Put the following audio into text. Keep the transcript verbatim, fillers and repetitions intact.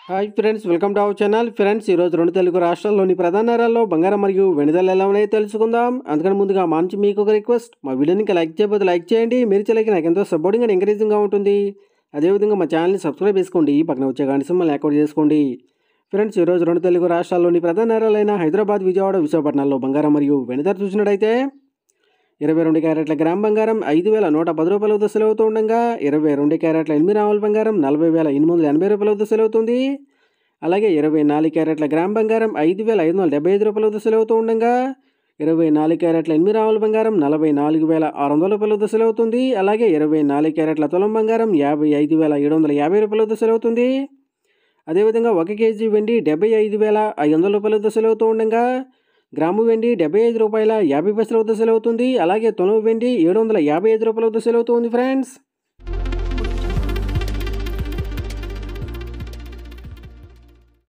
Hi friends, welcome to our channel. Friends, ఈరోజు రెండు తెలుగు రాష్ట్రాల్లోని ప్రధాన నగరాల్లో బంగారం మరియు వెండి ధరలు ఎలా ఉన్నాయో తెలుసుకుందాం. అందుకని ముందుగా మా నుంచి మీకు ఒక రిక్వెస్ట్, మా వీడియోని ఇంకా లైక్ చేయకపోతే లైక్ చేయండి. మీరు చేయలేక నాకు ఎంతో సపోర్టింగ్ అండ్ ఎంకరేజింగ్గా ఉంటుంది. అదేవిధంగా మా ఛానల్ని సబ్స్క్రైబ్ చేసుకోండి, పక్కన వచ్చే గంట సింబల్ని యాక్టివేట్ చేసుకోండి. ఫ్రెండ్స్, ఈరోజు రెండు తెలుగు రాష్ట్రాల్లోని ప్రధాన నగరాలైన హైదరాబాద్, విజయవాడ, విశాఖపట్నాల్లో బంగారం మరియు వెండి ధర చూసినట్టయితే ఇరవై రెండు క్యారెట్ల గ్రామ్ బంగారం ఐదు వేల నూట పది రూపాయల వద్ద సెలవుతూ ఉండగా ఇరవై రెండు క్యారెట్ల ఎనిమిది రావుల బంగారం నలభై వేల ఎనిమిది వందల ఎనభై రూపాయల వద్ద సెలవుతుంది. అలాగే ఇరవై నాలుగు క్యారెట్ల గ్రామ్ బంగారం ఐదు వేల ఐదు వందల డెబ్బై ఐదు రూపాయల వద్ద సెలవుతూ ఉండగా ఇరవై నాలుగు క్యారెట్ల ఎనిమిది రావుల బంగారం నలభై నాలుగు వేల ఆరు వందల రూపాయల వద్ద సెలవుతుంది. అలాగే ఇరవై నాలుగు క్యారెట్ల తులం బంగారం యాభై ఐదు వేల ఏడు వందల యాభై రూపాయల వద్ద సెలవుతుంది. అదేవిధంగా ఒక కేజీ వెండి డెబ్బై ఐదు వేల ఐదు వందల రూపాయల వద్ద సెలవుతూ ఉండగా గ్రాము వెండి డెబ్బై ఐదు రూపాయల యాభై పైసల వద్ద సెలవుతుంది. అలాగే తులం వెండి ఏడు వందల యాభై ఐదు రూపాయల వద్ద సెలవుతుంది. ఫ్రెండ్స్.